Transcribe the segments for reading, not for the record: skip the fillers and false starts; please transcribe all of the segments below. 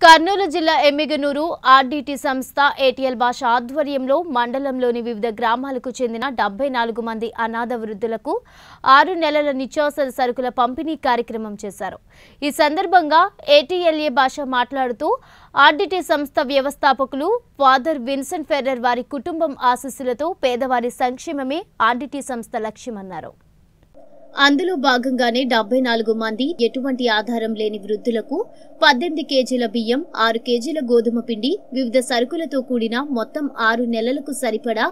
కర్నూలు జిల్లా ఎమ్మిగనూరు ఆర్డీటీ సంస్థ ఏటీఎల్ భాష ఆధ్వర్యంలో మండలంలోని వివిధ గ్రామాలకు చెందిన 74 మంది అనాథ వృద్ధులకు 6 నెలల నిత్యావసర సరుకుల పంపిణీ కార్యక్రమం చేశారు। ఈ సందర్భంగా ఏటీఎల్ఏ భాష మాట్లాడుతూ ఆర్డీటీ సంస్థ వ్యవస్థాపకులు ఫాదర్ విన్సెంట్ ఫెర్రర్ వారి కుటుంబం ఆశీస్సులతో పేదవారి సంక్షేమమే ఆర్డీటీ సంస్థ లక్ష్యమన్నారు। అందులో భాగంగానే 74 మంది ఎటువంటి ఆధారం లేని వృద్ధులకు 18 కేజీల బియ్యం, 6 కేజీల గోధుమ పిండి, వివిధ సరుకులతో కూడిన మొత్తం 6 నెలలకు సరిపడా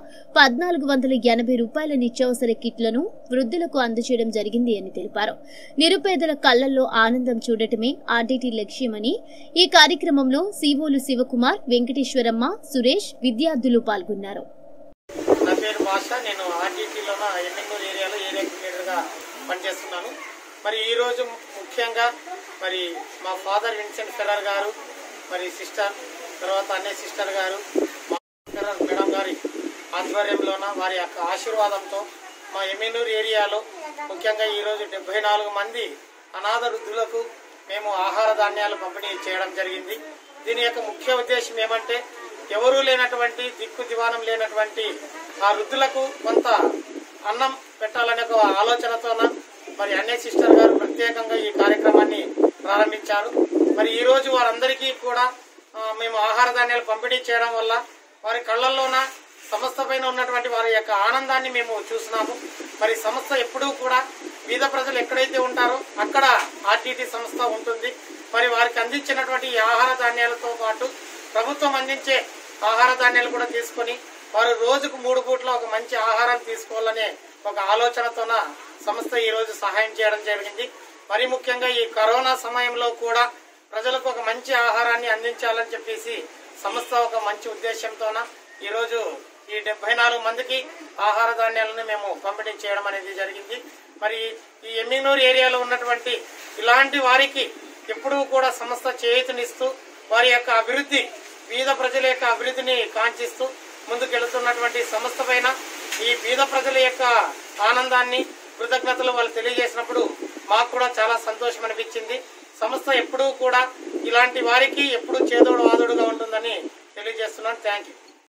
1480 రూపాయల నిత్యావసర కిట్లను వృద్ధులకు అందజేయడం జరిగింది అని తెలిపారు। నిరుపేదల కళ్లల్లో ఆనందం చూడటమే ఆర్డీటీ లక్ష్యమని ఈ కార్యక్రమంలో సిఓలు శివకుమార్, వెంకటేశ్వరమ్మ, సురేష్ విద్యార్థులు పాల్గొన్నారు। నా పేరు భాష, నేను ఆర్డీటీలో ఎమ్మిగనూరు ఏరియాలో ఏరియా కోఆర్డినేటర్గా పనిచేస్తున్నాను। మరి ఈరోజు ముఖ్యంగా మరి మా ఫాదర్ విన్సెంట్ ఫెర్రర్ గారు, మరి సిస్టర్, తర్వాత అన్నయ్య సిస్టర్ గారు, ఫెర్రర్ మేడం గారి ఆధ్వర్యంలోన వారి యొక్క ఆశీర్వాదంతో మా ఎమ్మిగనూరు ఏరియాలో ముఖ్యంగా ఈరోజు 74 మంది అనాథ వృద్ధులకు మేము ఆహార ధాన్యాలు పంపిణీ చేయడం జరిగింది। దీని యొక్క ముఖ్య ఉద్దేశం ఏమంటే ఎవరూ లేనటువంటి, దిక్కు దివానం లేనటువంటి ఆ వృద్ధులకు కొంత అన్నం పెట్టాలనే ఒక ఆలోచనతోన మరి అన్నయ్య సిస్టర్ గారు ప్రత్యేకంగా ఈ కార్యక్రమాన్ని ప్రారంభించారు। మరి ఈ రోజు వారందరికీ కూడా మేము ఆహార ధాన్యాలు పంపిణీ చేయడం వల్ల వారి కళ్ళల్లోన సంస్థ పైన ఉన్నటువంటి వారి యొక్క ఆనందాన్ని మేము చూస్తున్నాము। మరి సంస్థ ఎప్పుడూ కూడా పేద ప్రజలు ఎక్కడైతే ఉంటారో అక్కడ ఆర్డీటీ సంస్థ ఉంటుంది। మరి వారికి అందించినటువంటి ఈ ఆహార ధాన్యాలతో పాటు ప్రభుత్వం అందించే ఆహార ధాన్యాలు కూడా తీసుకొని వారు రోజుకు 3 పూట్ల ఒక మంచి ఆహారం తీసుకోవాలనే ఒక ఆలోచనతోన సంస్థ ఈ రోజు సహాయం చేయడం జరిగింది। మరి ముఖ్యంగా ఈ కరోనా సమయంలో కూడా ప్రజలకు ఒక మంచి ఆహారాన్ని అందించాలని చెప్పేసి సంస్థ ఒక మంచి ఉద్దేశంతోన ఈ రోజు ఈ 74 మందికి ఆహార ధాన్యాలను మేము పంపిణీ చేయడం అనేది జరిగింది। మరి ఈ ఎమ్మిగనూరు ఏరియాలో ఉన్నటువంటి ఇలాంటి వారికి ఎప్పుడూ కూడా సంస్థ చేయూతనిస్తూ వారి యొక్క అభివృద్ధి, పేద ప్రజల యొక్క అభివృద్ధిని కాంక్షిస్తూ ముందుకెళ్తున్నటువంటి సంస్థ పైన ఈ పేద ప్రజల యొక్క ఆనందాన్ని, కృతజ్ఞతలు వాళ్ళు తెలియజేసినప్పుడు మాకు కూడా చాలా సంతోషం అనిపించింది। సంస్థ ఎప్పుడూ కూడా ఇలాంటి వారికి ఎప్పుడూ చేదోడు వాదోడుగా ఉంటుందని తెలియజేస్తున్నాను। Thank you.